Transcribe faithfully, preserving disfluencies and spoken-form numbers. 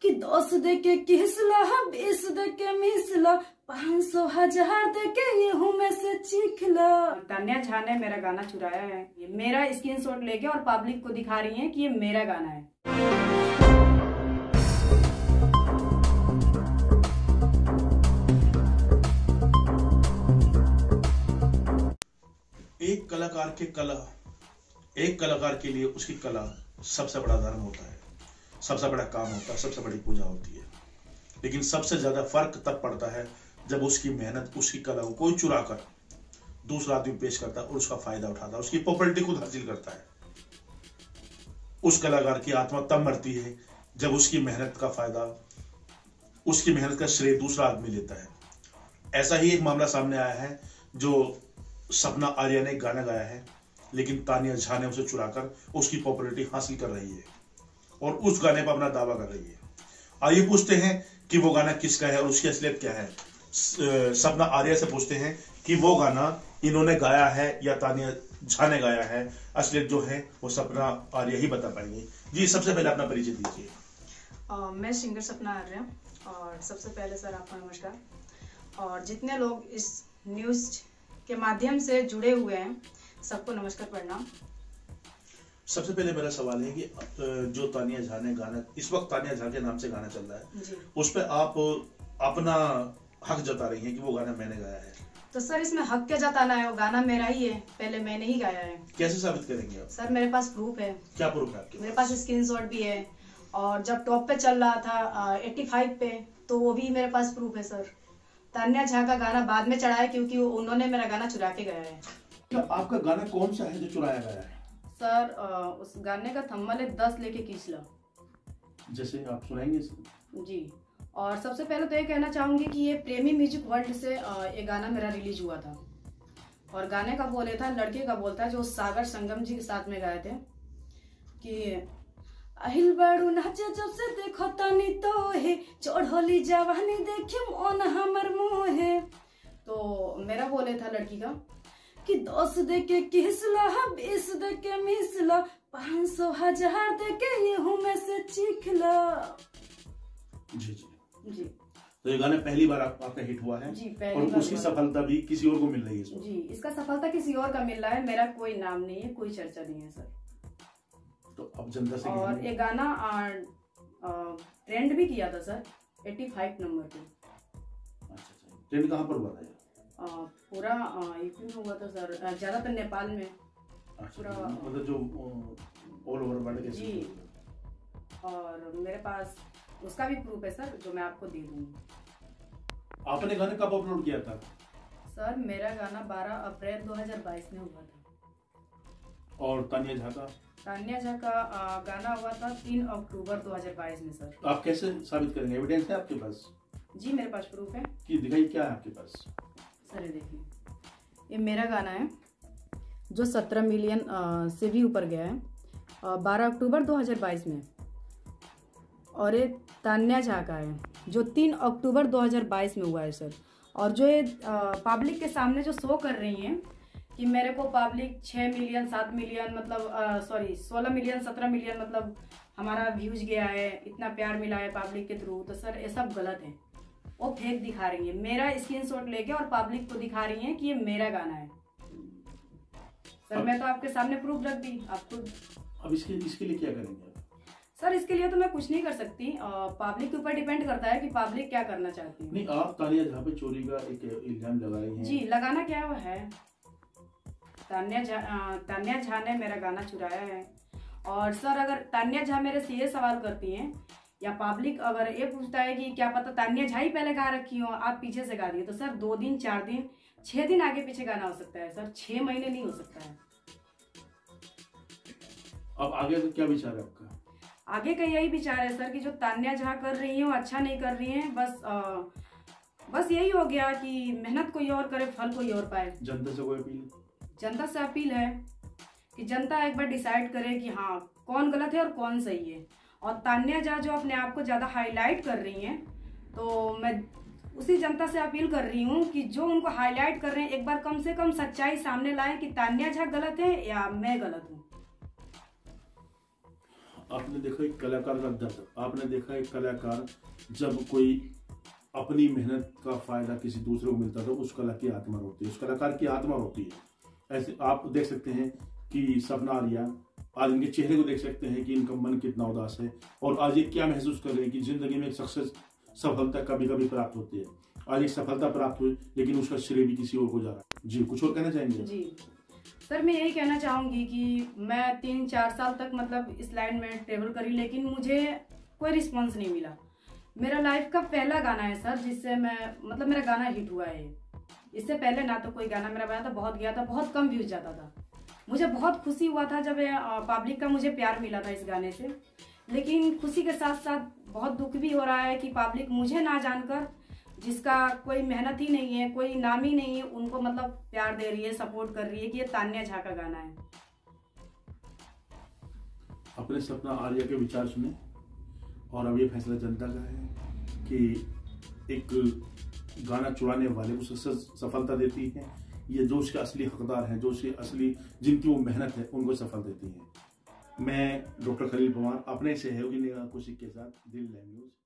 कि दस दे के किसला, बीस दे के मिसला, पाँच सौ हजार दे के ये हूँ मैं से चीखला। तान्या झा ने मेरा गाना चुराया है। ये मेरा स्क्रीनशॉट लेके और पब्लिक को दिखा रही है कि ये मेरा गाना है। एक कलाकार के कला एक कलाकार के लिए उसकी कला सबसे बड़ा धर्म होता है, सबसे बड़ा काम होता है, सबसे बड़ी पूजा होती है। लेकिन सबसे ज्यादा फर्क तब पड़ता है जब उसकी मेहनत, उसकी कला को कोई चुरा कर दूसरा आदमी पेश करता है और उसका फायदा उठाता है, उसकी पॉपुलैरिटी खुद हासिल करता है। उस कलाकार की आत्मा तब मरती है जब उसकी मेहनत का फायदा, उसकी मेहनत का श्रेय दूसरा आदमी लेता है। ऐसा ही एक मामला सामने आया है जो सपना आर्या ने गाना गाया है, लेकिन तान्या झा ने उसे चुराकर उसकी पॉपुलैरिटी हासिल कर रही है और उस गाने पर अपना दावा कर रही है। आइए पूछते हैं कि वो गाना किसका है और उसकी असलियत क्या है। सपना आर्या से पूछते हैं कि वो गाना इन्होंने गाया है या तान्या झा ने गाया है। असलियत जो है वो सपना आर्या ही बता पाएंगे। जी, सबसे पहले अपना परिचय दीजिए। uh, मैं सिंगर सपना आर्या। और सबसे पहले सर आपका नमस्कार, और जितने लोग इस न्यूज के माध्यम से जुड़े हुए हैं सबको नमस्कार प्रणाम। सबसे पहले मेरा सवाल है कि जो तान्या झा ने गाना, इस वक्त तान्या झा के नाम से गाना चल रहा है जी, उस पर आप अपना हक जता रही हैं कि वो गाना मैंने गाया है। तो सर इसमें हक क्या जताना है, वो गाना मेरा ही है, पहले मैंने ही गाया है। कैसे साबित करेंगे आप? सर मेरे पास प्रूफ है। क्या प्रूफ है आपके? मेरे पास स्क्रीनशॉट भी है, और जब टॉप पे चल रहा था पचासी पे तो वो भी मेरे पास प्रूफ है सर। तान्या झा का गाना बाद में चढ़ा है क्योंकि उन्होंने मेरा गाना चुरा के गाया है। तो आपका गाना कौन सा है जो चुराया गया है? सर उस गाने का थंबनेल है दस लेके खींचला, जैसे आप सुनाएंगे जी। और सबसे पहले तो ये कहना चाहूंगी कि ये प्रेमी म्यूजिक वर्ल्ड से ये गाना मेरा रिलीज हुआ था, और गाने का बोले था, लड़के का बोलता है जो सागर संगम जी के साथ में गाए थे कि अहिल बाड़ू नाचे जब से देखो तनी तो है, चढ़ोली जवानी देखी मन हमर मुहे। तो मेरा बोले था लड़की का कि दस दे के किसला, बीस दे के मिसला, पाँच सौ हजार दे के ये हूँ मैं से चीखला। जी जी जी। तो ये गाना पहली बार आप, आपका हिट हुआ है जी, पहली और बार उसकी सफलता भी किसी और को मिल रही है इसमें। जी, इसका सफलता किसी और का मिल रहा है, मेरा कोई नाम नहीं है, कोई चर्चा नहीं है सर। तो अब जनता से और ये गाना ट्रेंड भी किया था सर पचासी नंबर पे। अच्छा अच्छा, ट्रेंड कहाँ पर हुआ था? आ, पूरा यूपी में हुआ था सर, ज्यादातर नेपाल में। अच्छा, पूरा मतलब जो ऑल ओवर वर्ल्ड के जी। और मेरे पास उसका भी प्रूफ है सर, जो मैं आपको दे दूंगी। आपने गाना कब अपलोड किया था? सर मेरा गाना बारह अप्रैल दो हज़ार बाईस में हुआ था। और तान्या झा का? तान्या झा का गाना हुआ था तीन अक्टूबर दो हज़ार बाईस में सर। तो आप कैसे साबित करेंगे? एविडेंस है आपके पास? जी मेरे पास प्रूफ है। कि दिखाइए, क्या है आपके पास? सर ये देखिए, ये मेरा गाना है जो सत्रह मिलियन से भी ऊपर गया है बारह अक्टूबर दो हज़ार बाईस में, और ये तान्या झा का है जो तीन अक्टूबर दो हज़ार बाईस में हुआ है सर। और जो ये पब्लिक के सामने जो शो कर रही हैं कि मेरे को पब्लिक छः मिलियन सात मिलियन मतलब सॉरी सोलह मिलियन सत्रह मिलियन मतलब हमारा व्यूज गया है, इतना प्यार मिला है पब्लिक के थ्रू, तो सर ये सब गलत है। वो फेक दिखा रही है, मेरा स्क्रीनशॉट लेके और पब्लिक को दिखा रही है कि ये मेरा गाना है सर। मैं तो आपके सामने प्रूफ रख दी आपको। अब इसके इसके लिए क्या करेंगे सर? इसके लिए तो मैं कुछ नहीं कर सकती, पब्लिक के ऊपर डिपेंड करता है कि पब्लिक क्या करना चाहती है। नहीं, आप तान्या झा पे चोरी का एक इल्जाम लगा रही हैं। जी, लगाना क्या वो है, तान्या झा तान्या झा ने मेरा गाना चुराया है। और सर अगर तान्या झा मेरे से ये सवाल करती हैं, या पब्लिक अगर ये पूछता है कि क्या पता तान्या झा ही पहले गा रखी हो, आप पीछे से गा दिए, तो सर दो दिन चार दिन छह दिन आगे पीछे गाना हो सकता है सर, छह महीने नहीं हो सकता है। अब आगे तो क्या विचार है आपका? आगे का यही विचार है सर कि जो तान्या झा कर रही है वो अच्छा नहीं कर रही है। बस आ, बस यही हो गया कि मेहनत कोई और करे, फल कोई और पाए। जनता से कोई अपील? जनता से अपील है कि जनता एक बार डिसाइड करे कि हाँ कौन गलत है और कौन सही है। और तान्या झा जो अपने आप को ज़्यादा हाईलाइट कर रही हैं, तो मैं उसी जनता से अपील कर रही हूँ कि जो उनको हाईलाइट कर रहे हैं एक बार कम से कम सच्चाई सामने लाएं कि तान्या झा गलत है या मैं गलत हूँ। आपने देखा एक कलाकार का दर्द, आपने देखा एक कलाकार जब कोई अपनी मेहनत का फायदा किसी दूसरे को मिलता है तो उस कला की आत्मा रोती है, उस कलाकार की आत्मा रोती है। ऐसे आप देख सकते हैं कि सपना आर्या, आज इनके चेहरे को देख सकते हैं कि इनका मन कितना उदास है और आज ये क्या महसूस कर रहे हैं कि जिंदगी में एक सक्सेस सफलता कभी कभी प्राप्त होती है। आज एक सफलता प्राप्त हुई लेकिन उसका श्रेय भी किसी और को जा रहा है। जी कुछ और कहना चाहेंगे? जी सर, मैं यही कहना चाहूँगी कि मैं तीन चार साल तक मतलब इस लाइन में ट्रेवल करी लेकिन मुझे कोई रिस्पॉन्स नहीं मिला। मेरा लाइफ का पहला गाना है सर जिससे मैं मतलब मेरा गाना हिट हुआ है। इससे पहले ना तो कोई गाना मेरा बना था, बहुत गया था, बहुत कम व्यूज जाता था। मुझे बहुत खुशी हुआ था जब पब्लिक का मुझे प्यार मिला था इस गाने से, लेकिन खुशी के साथ साथ बहुत दुख भी हो रहा है कि पब्लिक मुझे ना जानकर, जिसका कोई मेहनत ही नहीं है, कोई नाम ही नहीं है, उनको मतलब प्यार दे रही है, सपोर्ट कर रही है कि ये तान्या झा का गाना है। अपने सपना आर्या के विचार सुने और अब ये फैसला जनता का है कि एक गाना चुराने वाले को सफलता देती है, ये जो उसके असली हकदार हैं, जो उसके असली जिनकी वो मेहनत है उनको सफल देती है। मैं डॉक्टर खलील पवार अपने सहयोगी निगाह खुशी के साथ दिल न्यूज़।